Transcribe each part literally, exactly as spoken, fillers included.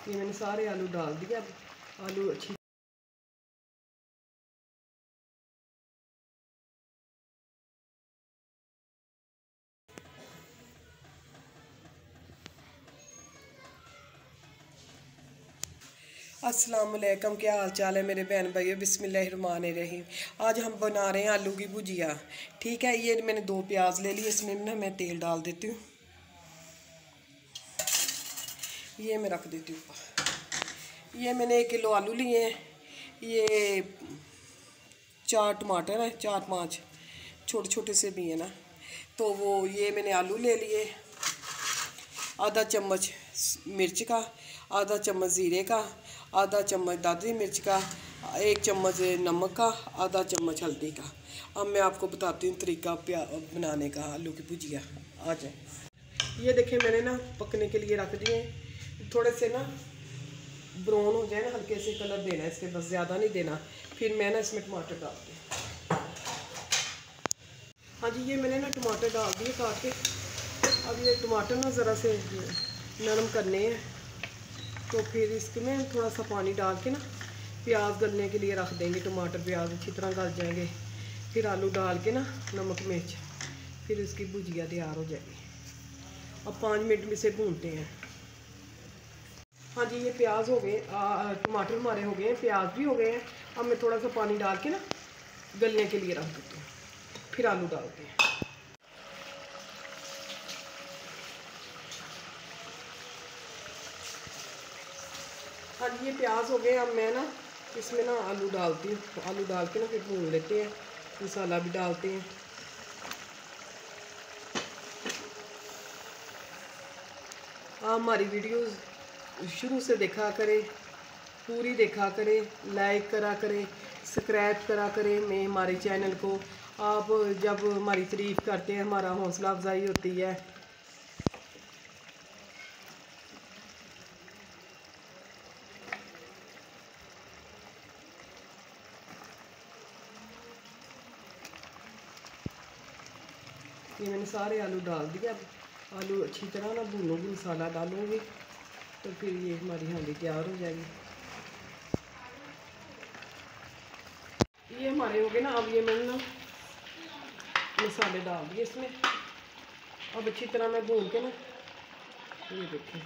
ये मैंने सारे आलू डाल दिया। आलू अच्छी अस्सलाम वालेकुम, क्या हाल चाल है मेरे बहन भाइयों। बिस्मिल्लाहिर्रहमानिर्रहीम। आज हम बना रहे हैं आलू की भुजिया। ठीक है, ये मैंने दो प्याज ले लिए, इसमें ना मैं तेल डाल देती हूँ। ये मैं रख देती हूँ ऊपर। ये मैंने एक किलो आलू लिए हैं। ये चार टमाटर हैं, चार पाँच छोटे छोटे से भी हैं ना, तो वो ये मैंने आलू ले लिए। आधा चम्मच मिर्च का, आधा चम्मच ज़ीरे का, आधा चम्मच दादरी मिर्च का, एक चम्मच नमक का, आधा चम्मच हल्दी का। अब मैं आपको बताती हूँ तरीका प्या बनाने का आलू की भुजिया। आ जाए। ये देखिए मैंने ना पकने के लिए रख दिए। थोड़े से ना ब्राउन हो जाए ना, हल्के से कलर देना है इसके, बस ज़्यादा नहीं देना। फिर मैं ना इसमें टमाटर डालती हूँ। हाँ जी, ये मैंने ना टमाटर डाल दिए काट के। अब ये टमाटर ना ज़रा से नरम करने हैं, तो फिर इसमें थोड़ा सा पानी डाल के ना प्याज गलने के लिए रख देंगे। टमाटर प्याज अच्छी तरह गल जाएंगे, फिर आलू डाल के ना नमक मिर्च, फिर इसकी भुजिया तैयार हो जाएगी। अब पाँच मिनट में से भूनते हैं। हाँ जी, ये प्याज हो गए, टमाटर हमारे हो गए हैं, प्याज भी हो गए हैं। अब मैं थोड़ा सा पानी डाल के ना गलने के लिए रख देती हूँ, फिर आलू डालते हैं। हाँ जी, ये प्याज हो गए। अब मैं ना इसमें ना आलू डालती हूँ। आलू डाल के ना फिर भून लेते हैं, मसाला भी डालते हैं। आप हमारी वीडियोस शुरू से देखा करें, पूरी देखा करें, लाइक करा करें, सब्सक्राइब करा करें मैं हमारे चैनल को। आप जब हमारी तारीफ़ करते हैं हमारा हौसला अफजाई होती है। ये मैंने सारे आलू डाल दिया। आलू अच्छी तरह ना भूनूंगी, मसाला डालूंगी, तो फिर ये हमारी हांडी तैयार हो जाएगी। ये हमारे हो गए ना। अब ये मैंने ना मसाले डाल दिए इसमें। अब अच्छी तरह मैं भून के ना, ये देखें,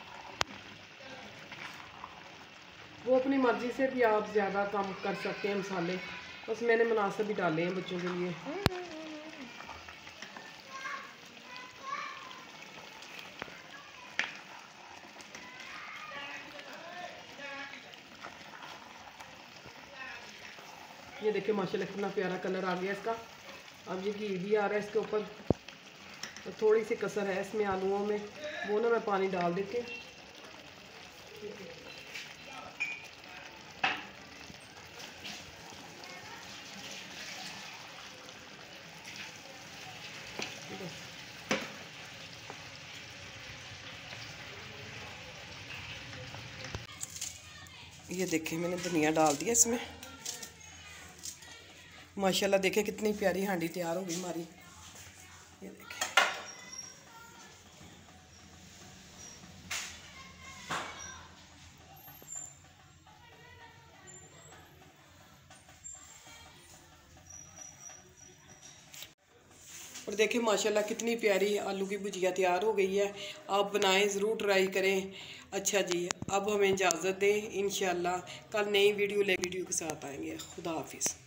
वो अपनी मर्ज़ी से भी आप ज़्यादा कम कर सकते हैं मसाले, बस मैंने मुनासिब भी डाले हैं बच्चों के लिए। ये देखिए माशाल्लाह कितना प्यारा कलर आ गया इसका। अब ये घी भी आ रहा है इसके ऊपर, तो थोड़ी सी कसर है इसमें आलूओं में, वो ना मैं पानी डाल देती हूँ। ये देखिए मैंने धनिया डाल दिया इसमें। माशाल्लाह देखें कितनी प्यारी हांडी तैयार हो गई हमारी। ये देखें, और देखें माशाल्लाह कितनी प्यारी आलू की भुजिया तैयार हो गई है। आप बनाएं, ज़रूर ट्राई करें। अच्छा जी, अब हमें इजाज़त दें। इंशाल्लाह कल नई वीडियो ले वीडियो के साथ आएंगे। खुदा हाफिज़।